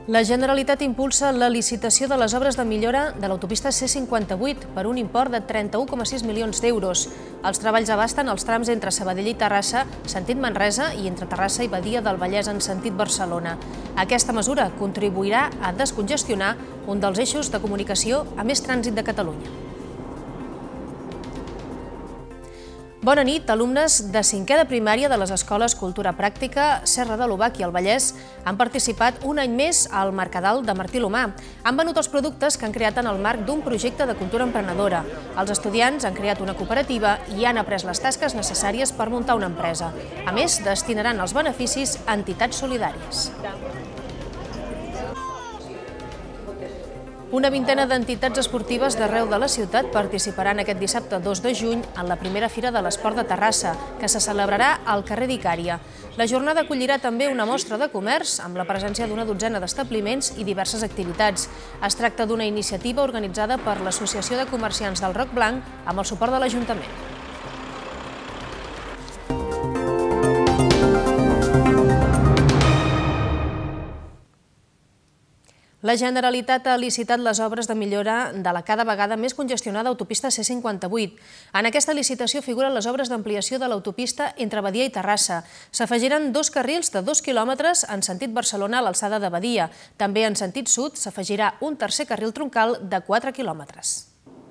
La Generalitat impulsa la licitació de les obres de millora de l'autopista C58 per un import de 31,6 milions d'euros. Els treballs abasten els trams entre Sabadell i Terrassa, sentit Manresa, i entre Terrassa i Badia del Vallès en sentit Barcelona. Aquesta mesura contribuirà a descongestionar un dels eixos de comunicació amb més trànsit de Catalunya. Bona nit, alumnes de 5è de primària de les escoles Cultura Pràctica, Serra de l'Obac i el Vallès han participat un any més al Mercadal de Martí l'Humà. Han venut els productes que han creat en el marc d'un projecte de cultura emprenedora. Els estudiants han creat una cooperativa i han après les tasques necessàries per muntar una empresa. A més, destinaran els beneficis a entitats solidàries. Una vintena d'entitats esportives d'arreu de la ciutat participaran aquest dissabte 2 de juny en la primera Fira de l'Esport de Terrassa, que se celebrarà al carrer d'Icària. La jornada acollirà també una mostra de comerç amb la presència d'una dotzena d'establiments i diverses activitats. Es tracta d'una iniciativa organitzada per l'Associació de Comerciants del Roc Blanc amb el suport de l'Ajuntament. La Generalitat ha licitat les obres de millora de la cada vegada més congestionada autopista C58. En aquesta licitació figuren les obres d'ampliació de l'autopista entre Badia i Terrassa. S'afegiran 2 carrils de 2 quilòmetres en sentit Barcelona a l'alçada de Badia. També en sentit sud s'afegirà un tercer carril troncal de 4 quilòmetres.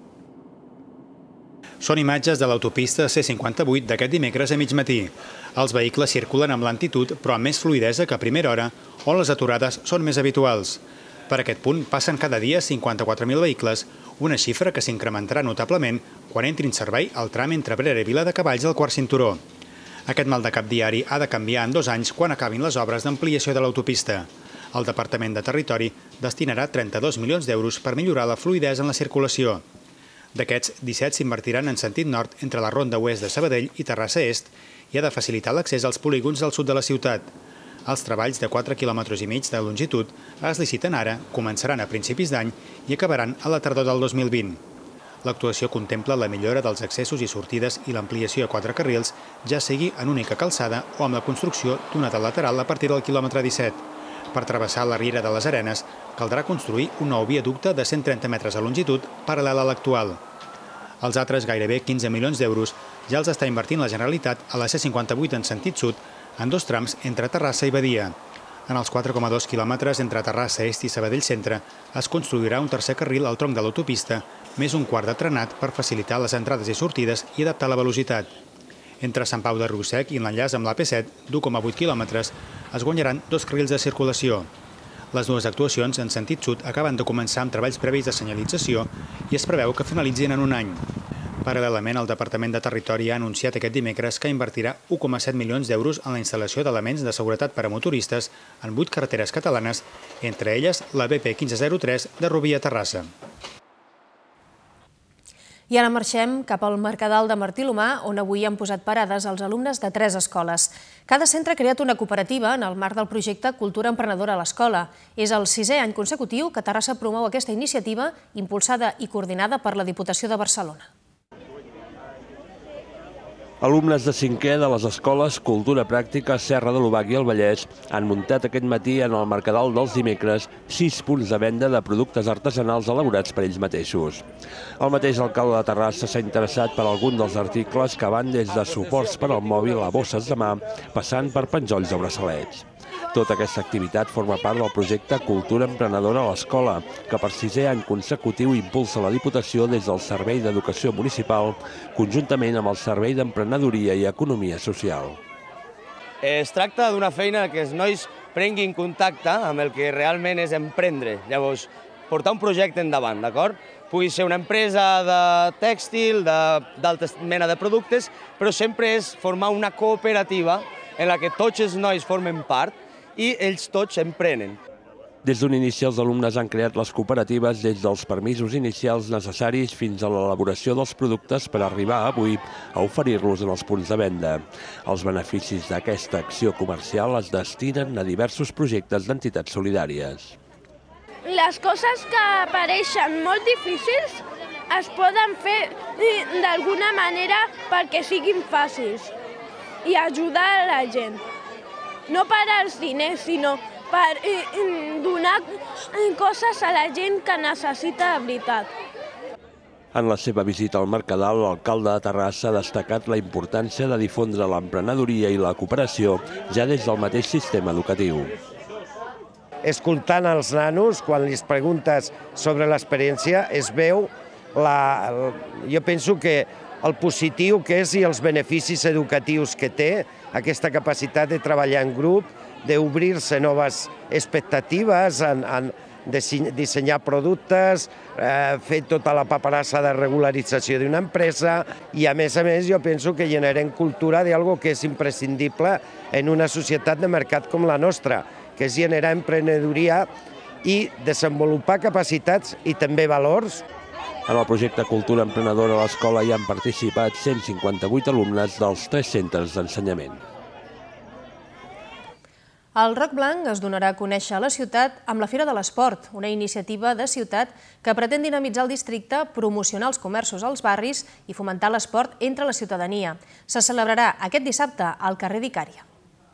Són imatges de l'autopista C58 d'aquest dimecres a mig matí. Els vehicles circulen amb lentitud però amb més fluïdesa que a primera hora, on les aturades són més habituals. Per aquest punt passen cada dia 54.000 vehicles, una xifra que s'incrementarà notablement quan entri en servei el tram entre Abrera i Viladecavalls al quart cinturó. Aquest maldecap diari ha de canviar en 2 anys quan acabin les obres d'ampliació de l'autopista. El Departament de Territori destinarà 32 milions d'euros per millorar la fluïdesa en la circulació. D'aquests, 17 s'invertiran en sentit nord entre la Ronda Oest de Sabadell i Terrassa Est i ha de facilitar l'accés als polígons del sud de la ciutat. Els treballs de 4,5 quilòmetres de longitud es liciten ara, començaran a principis d'any i acabaran a la tardor del 2020. L'actuació contempla la millora dels accessos i sortides i l'ampliació a 4 carrils, ja sigui en única calçada o amb la construcció d'una de lateral a partir del quilòmetre 17. Per travessar la riera de les Arenes, caldrà construir un nou viaducte de 130 metres de longitud paral·lel a l'actual. Els altres gairebé 15 milions d'euros ja els està invertint la Generalitat a la C58 en sentit sud, en 2 trams entre Terrassa i Badia. En els 4,2 quilòmetres entre Terrassa Est i Sabadell Centre es construirà un tercer carril al tronc de l'autopista, més un quart de trenat per facilitar les entrades i sortides i adaptar la velocitat. Entre Sant Pau de Riusec i l'enllaç amb l'AP7, d'1,8 quilòmetres, es guanyaran 2 carrils de circulació. Les dues actuacions en sentit sud acaben de començar amb treballs previs de senyalització i es preveu que finalitzin en un any. Paral·lelament, el Departament de Territori ha anunciat aquest dimecres que invertirà 1,7 milions d'euros en la instal·lació d'elements de seguretat per a motoristes en 8 carreteres catalanes, entre elles la BP 1503 de Rubí a Terrassa. I ara marxem cap al Mercadal de Martí l'Humà, on avui han posat parades els alumnes de 3 escoles. Cada centre ha creat una cooperativa en el marc del projecte Cultura Emprenedora a l'Escola. És el 6è any consecutiu que Terrassa promou aquesta iniciativa, impulsada i coordinada per la Diputació de Barcelona. Alumnes de 5è de les escoles Cultura Pràctica, Serra de l'Obac i el Vallès han muntat aquest matí en el Mercadal dels dimecres 6 punts de venda de productes artesanals elaborats per ells mateixos. El mateix alcalde de Terrassa s'ha interessat per algun dels articles que van des de suports per al mòbil a bosses de mà, passant per penjolls o braçalets. Tota aquesta activitat forma part del projecte Cultura Emprenedora a l'Escola, que per 6è any consecutiu impulsa la Diputació des del Servei d'Educació Municipal, conjuntament amb el Servei d'Emprenedoria i Economia Social. Es tracta d'una feina que els nois prenguin contacte amb el que realment és emprendre. Llavors, portar un projecte endavant, d'acord? Pugui ser una empresa de tèxtil, d'altra mena de productes, però sempre és formar una cooperativa en la que tots els nois formen part i ells tots emprenen. Des d'un inici, els alumnes han creat les cooperatives des dels permisos inicials necessaris fins a l'elaboració dels productes per arribar avui a oferir-los en els punts de venda. Els beneficis d'aquesta acció comercial es destinen a diversos projectes d'entitats solidàries. Les coses que pareixen molt difícils es poden fer d'alguna manera perquè siguin fàcils i ajudar a la gent. No per als diners, sinó per donar coses a la gent que necessita de veritat. En la seva visita al Mercadal, l'alcalde de Terrassa ha destacat la importància de difondre l'emprenedoria i la cooperació ja des del mateix sistema educatiu. Escoltant els nanos, quan els preguntes sobre l'experiència, es veu, jo penso que el positiu que és i els beneficis educatius que té, aquesta capacitat de treballar en grup, d'obrir-se noves expectatives, dissenyar productes, fer tota la paperassa de regularització d'una empresa i, a més, jo penso que generem cultura d'algo que és imprescindible en una societat de mercat com la nostra, que és generar emprenedoria i desenvolupar capacitats i també valors. En el projecte Cultura Emprenedora a l'escola hi han participat 158 alumnes dels 3 centres d'ensenyament. El Roc Blanc es donarà a conèixer a la ciutat amb la Fira de l'Esport, una iniciativa de ciutat que pretén dinamitzar el districte, promocionar els comerços als barris i fomentar l'esport entre la ciutadania. Se celebrarà aquest dissabte al carrer d'Icària.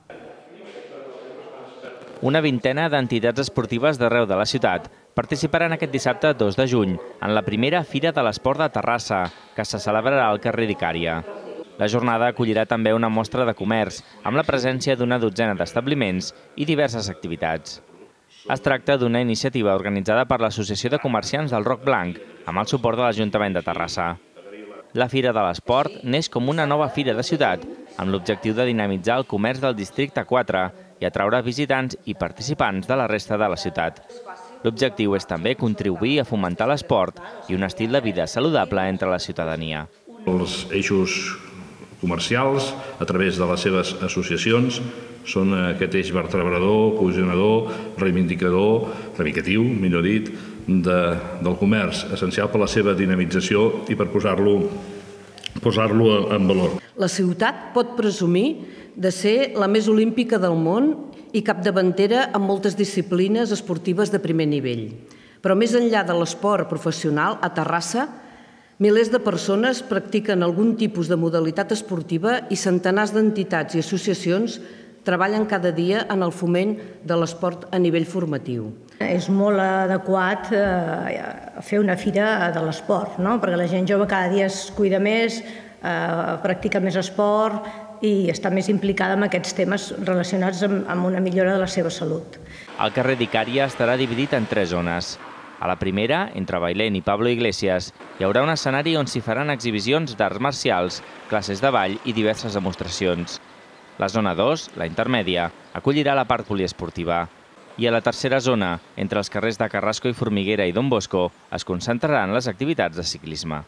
Una vintena d'entitats esportives d'arreu de la ciutat participaran aquest dissabte 2 de juny en la primera Fira de l'Esport de Terrassa, que se celebrarà al carrer d'Icària. La jornada acollirà també una mostra de comerç, amb la presència d'una dotzena d'establiments i diverses activitats. Es tracta d'una iniciativa organitzada per l'Associació de Comerciants del Roc Blanc, amb el suport de l'Ajuntament de Terrassa. La Fira de l'Esport neix com una nova fira de ciutat, amb l'objectiu de dinamitzar el comerç del districte 4 i atraure visitants i participants de la resta de la ciutat. L'objectiu és també contribuir a fomentar l'esport i un estil de vida saludable entre la ciutadania. Els eixos comercials, a través de les seves associacions, són aquest eix vertebrador, cohesionador, reivindicatiu, millor dit, del comerç, essencial per la seva dinamització i per posar-lo en valor. La ciutat pot presumir de ser la més olímpica del món i capdavantera en moltes disciplines esportives de primer nivell. Però més enllà de l'esport professional, a Terrassa, milers de persones practiquen algun tipus de modalitat esportiva i centenars d'entitats i associacions treballen cada dia en el foment de l'esport a nivell formatiu. És molt adequat fer una fira de l'esport, perquè la gent jove cada dia es cuida més, practica més esport i està més implicada en aquests temes relacionats amb una millora de la seva salut. El carrer d'Icària estarà dividit en 3 zones. A la primera, entre Bailén i Pablo Iglesias, hi haurà un escenari on s'hi faran exhibicions d'arts marcials, classes de ball i diverses demostracions. La zona 2, la intermèdia, acollirà la part poliesportiva. I a la tercera zona, entre els carrers de Carrasco i Formiguera i Don Bosco, es concentraran les activitats de ciclisme.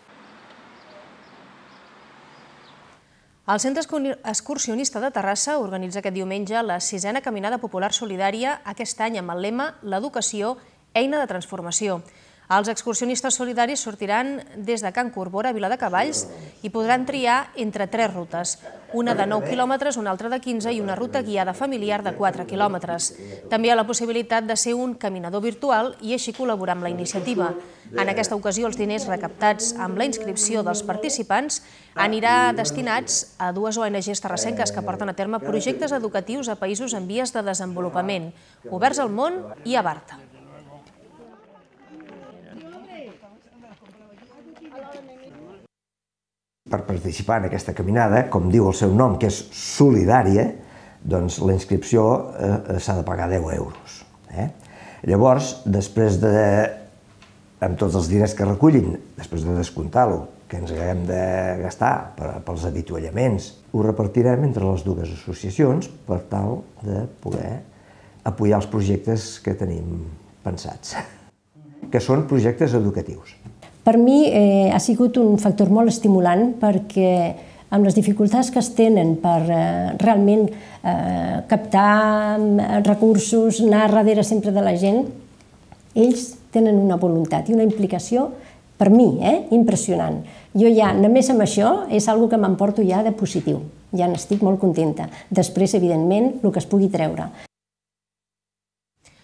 El Centre Excursionista de Terrassa organitza aquest diumenge la 6a Caminada Popular Solidària, aquest any amb el lema «L'educació, eina de transformació». Els excursionistes solidaris sortiran des de Can Corbora a Viladecavalls i podran triar entre 3 rutes, una de 9 quilòmetres, una altra de 15 i una ruta guiada familiar de 4 quilòmetres. També hi ha la possibilitat de ser un caminador virtual i així col·laborar amb la iniciativa. En aquesta ocasió, els diners recaptats amb la inscripció dels participants anirà destinats a 2 ONGs terrassenques que porten a terme projectes educatius a països en vies de desenvolupament, Oberts al Món i Abarta. Per participar en aquesta caminada, com diu el seu nom, que és solidària, doncs la inscripció s'ha de pagar 10 euros. Llavors, després de, amb tots els diners que recullin, després de descomptar-lo, que ens haguem de gastar pels avituallaments, ho repartirem entre les 2 associacions per tal de poder apoyar els projectes que tenim pensats, que són projectes educatius. Per mi ha sigut un factor molt estimulant perquè amb les dificultats que es tenen per realment captar recursos, anar darrere sempre de la gent, ells tenen una voluntat i una implicació, per mi, impressionant. Jo ja, només amb això, és una cosa que m'emporto ja de positiu. Ja n'estic molt contenta. Després, evidentment, el que es pugui treure.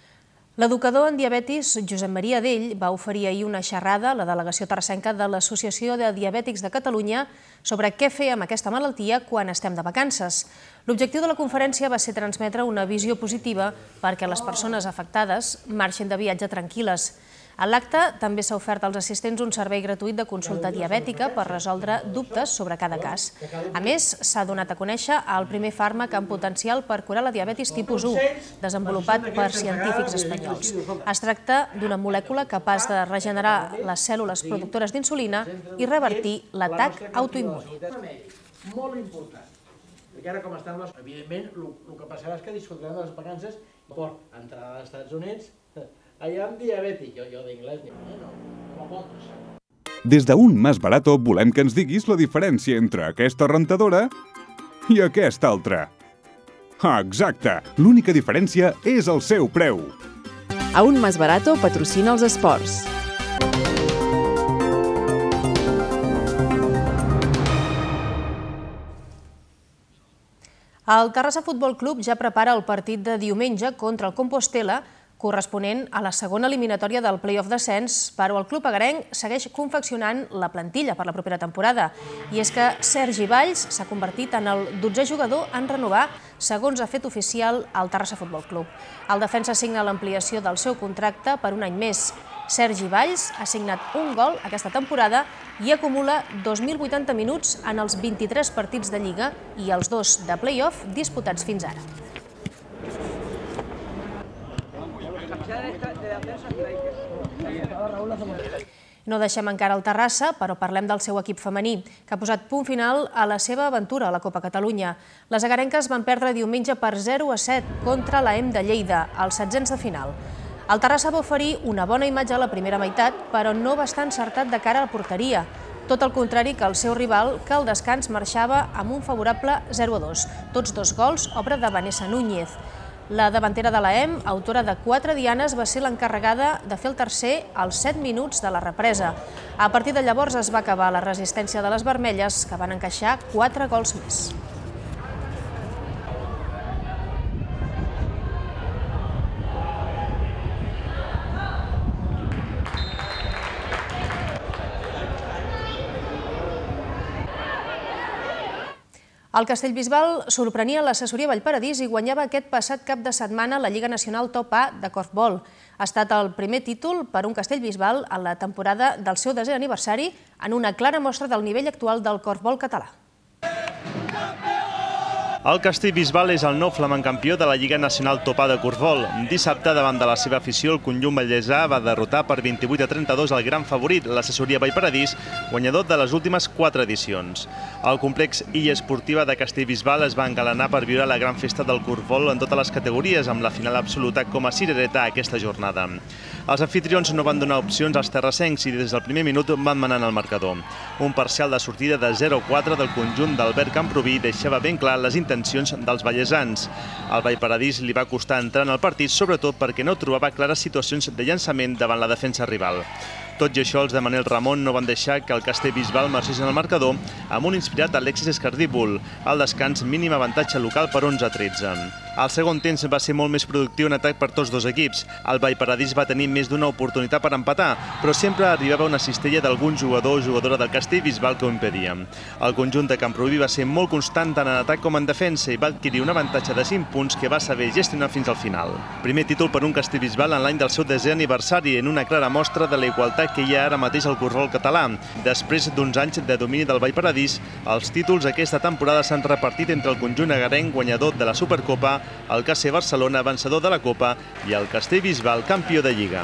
L'educador en diabetis Josep Maria Dell va oferir ahir una xerrada a la delegació terrassenca de l'Associació de Diabètics de Catalunya sobre què fer amb aquesta malaltia quan estem de vacances. L'objectiu de la conferència va ser transmetre una visió positiva perquè les persones afectades marxin de viatge tranquil·les. A l'acte també s'ha ofert als assistents un servei gratuït de consulta diabètica per resoldre dubtes sobre cada cas. A més, s'ha donat a conèixer el primer fàrmac en potencial per curar la diabetis tipus 1, desenvolupat per científics espanyols. Es tracta d'una molècula capaç de regenerar les cèl·lules productores d'insulina i revertir l'atac autoimmuni. Molt important, perquè ara com estan les... Evidentment, el que passarà és que disfrutaran de les vacances per entrar als Estats Units. Allà amb diabètic, jo d'inglès no pot passar. Des d'Un Más Barato volem que ens diguis la diferència entre aquesta rentadora i aquesta altra. Exacte, l'única diferència és el seu preu. A Un Más Barato patrocina els esports. El Terrassa Futbol Club ja prepara el partit de diumenge contra el Compostel·la, corresponent a la segona eliminatòria del play-off d'ascens, però el club agarenc segueix confeccionant la plantilla per la propera temporada. I és que Sergi Valls s'ha convertit en el 12è jugador en renovar, segons ha fet oficial el Terrassa Futbol Club. El defensa signa l'ampliació del seu contracte per un any més. Sergi Valls ha signat un gol aquesta temporada i acumula 2.080 minuts en els 23 partits de Lliga i els 2 de play-off disputats fins ara. No deixem encara el Terrassa, però parlem del seu equip femení, que ha posat punt final a la seva aventura a la Copa Catalunya. Les agarenques van perdre diumenge per 0-7 contra l'AEM de Lleida, als setzents de final. El Terrassa va oferir una bona imatge a la primera meitat, però no va estar encertat de cara a la porteria. Tot el contrari que el seu rival, que al descans marxava amb un favorable 0-2. Tots dos gols, obra de Vanessa Núñez. La davantera de l'AEM, autora de 4 dianes, va ser l'encarregada de fer el tercer als 7 minuts de la represa. A partir de llavors es va acabar la resistència de les vermelles, que van encaixar 4 gols més. El Castellbisbal sorprenia l'assessoria Vallparadís i guanyava aquest passat cap de setmana la Lliga Nacional Top A de Korfball. Ha estat el primer títol per un Castellbisbal en la temporada del seu 10è aniversari, en una clara mostra del nivell actual del korfball català. El Castellbisbal és el nou flamant campió de la Lliga Nacional Top A de Korfball. Dissabte, davant de la seva afició, el conjunt vallesà va derrotar per 28-32 el gran favorit, l'assessoria Vallparadís, guanyador de les últimes 4 edicions. El complex Illa Esportiva de Castellbisbal es va engalanar per viure la gran festa del korfball en totes les categories, amb la final absoluta com a cirereta aquesta jornada. Els anfitrions no van donar opcions als terrassencs i des del primer minut van manant el marcador. Un parcial de sortida de 0-4 del conjunt d'Albert Camproví deixava ben clar les intencions dels vallesans. Al Vallparadís li va costar entrar en el partit, sobretot perquè no trobava clares situacions de llançament davant la defensa rival. Tot i això, els de Manel Ramon no van deixar que el Castellbisbal marxés en el marcador amb un inspirat Alexis Escardíbol. Al descans, mínim avantatge local per 11-13. El segon temps va ser molt més productiu en atac per tots dos equips. El Vallparadís va tenir més d'una oportunitat per empatar, però sempre arribava una cistella d'algun jugador o jugadora del Castellbisbal que ho impedia. El conjunt de Camproví va ser molt constant tant en atac com en defensa i va adquirir un avantatge de 5 punts que va saber gestionar fins al final. Primer títol per un Castellbisbal en l'any del seu 10è aniversari, en una clara mostra de la igualtat que hi ha ara mateix al korfball català. Després d'uns anys de domini del Vallparadís, els títols aquesta temporada s'han repartit entre el conjunt agarenc guanyador de la Supercopa, el KC Barcelona vencedor de la Copa i el Castellbisbal campió de Lliga.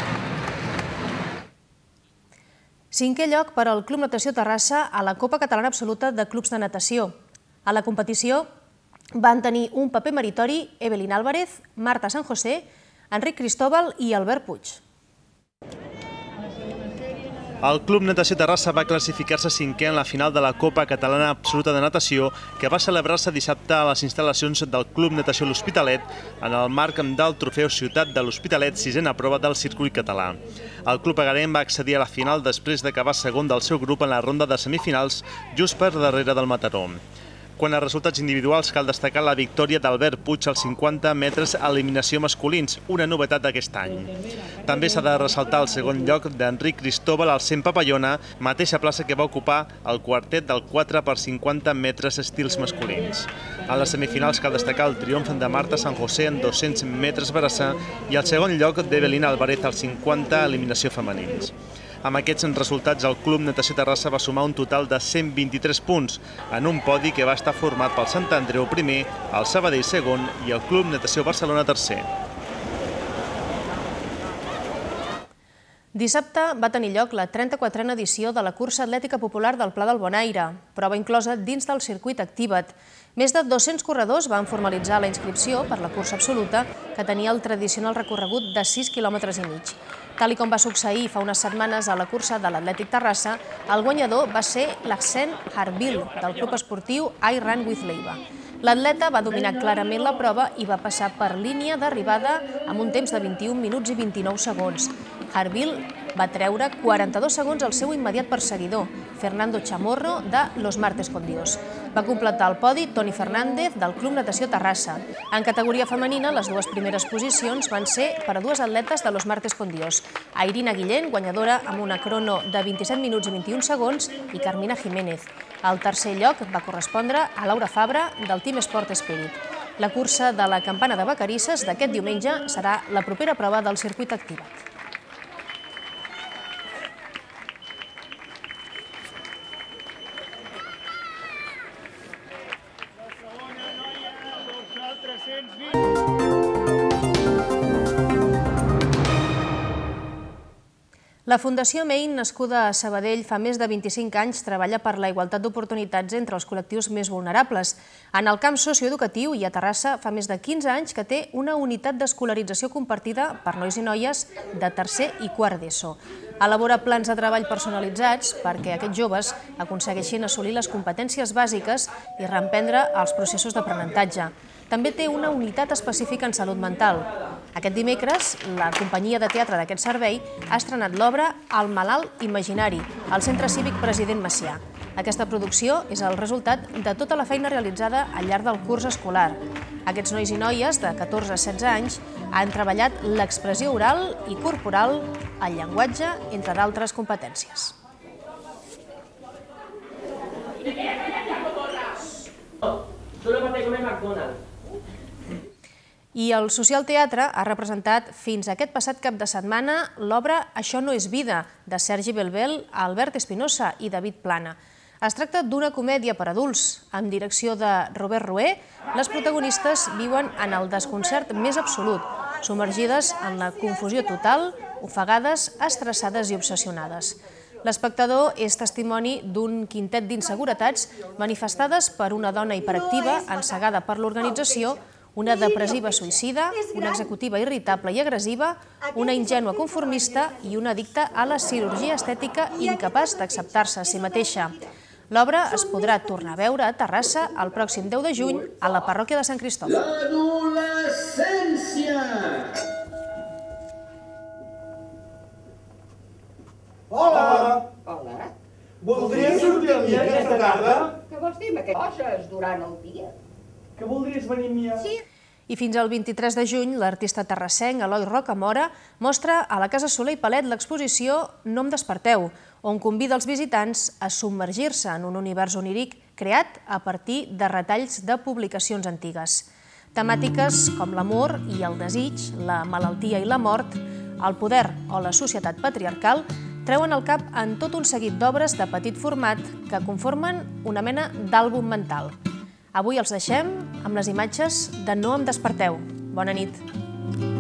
5è lloc per al Club Natació Terrassa a la Copa Catalana Absoluta de Clubs de Natació. A la competició van tenir un paper meritori Evelyn Álvarez, Marta San José, Enric Cristóbal i Albert Puig. El Club Natació Terrassa va classificar-se 5è en la final de la Copa Catalana Absoluta de Natació, que va celebrar-se dissabte a les instal·lacions del Club Natació L'Hospitalet, en el marc del Trofeu Ciutat de l'Hospitalet, 6a prova del circuit català. El club agarenc va accedir a la final després d'acabar segon del seu grup en la ronda de semifinals, just per darrere del Mataró. Quant a resultats individuals, cal destacar la victòria d'Albert Puig als 50 metres a eliminació masculins, una novetat d'aquest any. També s'ha de ressaltar el segon lloc d'Enric Cristóbal al 100 papallona, mateixa plaça que va ocupar el quartet del 4x50 metres estils masculins. A les semifinals cal destacar el triomf de Marta San José en 200 metres barassà i el segon lloc d'Evelina Alvarez als 50 eliminació femenins. Amb aquests resultats, el Club Natació Terrassa va sumar un total de 123 punts en un podi que va estar format pel Sant Andreu primer, el Sabadell segon i el Club Natació Barcelona tercer. Dissabte va tenir lloc la 34a edició de la cursa atlètica popular del Pla del Bonaire, prova inclosa dins del circuit Activa't. Més de 200 corredors van formalitzar la inscripció per la cursa absoluta, que tenia el tradicional recorregut de 6,5 quilòmetres. Tal com va succeir fa unes setmanes a la cursa de l'Atlètic Terrassa, el guanyador va ser l'Accent Harville, del club esportiu I Run with Leiva. L'atleta va dominar clarament la prova i va passar per línia d'arribada amb un temps de 21 minuts i 29 segons. Harville va treure 42 segons al seu immediat perseguidor, Fernando Chamorro, de Los Martes con Dios. Va completar el podi Toni Fernández, del Club Natació Terrassa. En categoria femenina, les dues primeres posicions van ser per a dues atletes de Los Martes con Dios. Irina Guillén, guanyadora amb una crono de 27 minuts i 21 segons, i Carmina Jiménez. El tercer lloc va correspondre a Laura Fabra, del Team Sport Spirit. La cursa de la Campana de Vacarisses d'aquest diumenge serà la propera prova del circuit Activa't. La Fundació Mein, nascuda a Sabadell fa més de 25 anys, treballa per la igualtat d'oportunitats entre els col·lectius més vulnerables. En el camp socioeducatiu i a Terrassa fa més de 15 anys que té una unitat d'escolarització compartida per nois i noies de tercer i quart d'ESO. Elabora plans de treball personalitzats perquè aquests joves aconsegueixin assolir les competències bàsiques i reemprendre els processos d'aprenentatge. També té una unitat específica en salut mental. Aquest dimecres, la companyia de teatre d'aquest servei ha estrenat l'obra El malalt imaginari, al Centre Cívic President Macià. Aquesta producció és el resultat de tota la feina realitzada al llarg del curs escolar. Aquests nois i noies de 14 a 16 anys han treballat l'expressió oral i corporal, el llenguatge, entre d'altres competències. I el Social Teatre ha representat fins aquest passat cap de setmana l'obra Això no és vida, de Sergi Belbel, Albert Espinosa i David Plana. Es tracta d'una comèdia per adults. Amb direcció de Robert Rué, les protagonistes viuen en el desconcert més absolut, submergides en la confusió total, ofegades, estressades i obsessionades. L'espectador és testimoni d'un quintet d'inseguretats manifestades per una dona hiperactiva encegada per l'organització, una depressiva suïcida, una executiva irritable i agressiva, una ingènua conformista i una addicta a la cirurgia estètica incapaç d'acceptar-se a si mateixa. L'obra es podrà tornar a veure a Terrassa el pròxim 10 de juny a la parròquia de Sant Cristòfol. L'adolescència! Hola! Hola. Voldries sortir amb mi aquesta tarda? Què vols dir amb aquestes coses durant el dia? Que voldries venir amb mi? Sí. I fins al 23 de juny, l'artista terrassenc Eloi Rocamora mostra a la Casa Soler i Palet l'exposició No em desperteu, on convida els visitants a submergir-se en un univers oníric creat a partir de retalls de publicacions antigues. Temàtiques com l'amor i el desig, la malaltia i la mort, el poder o la societat patriarcal treuen el cap en tot un seguit d'obres de petit format que conformen una mena d'àlbum mental. Avui els deixem amb les imatges de No em desperteu. Bona nit.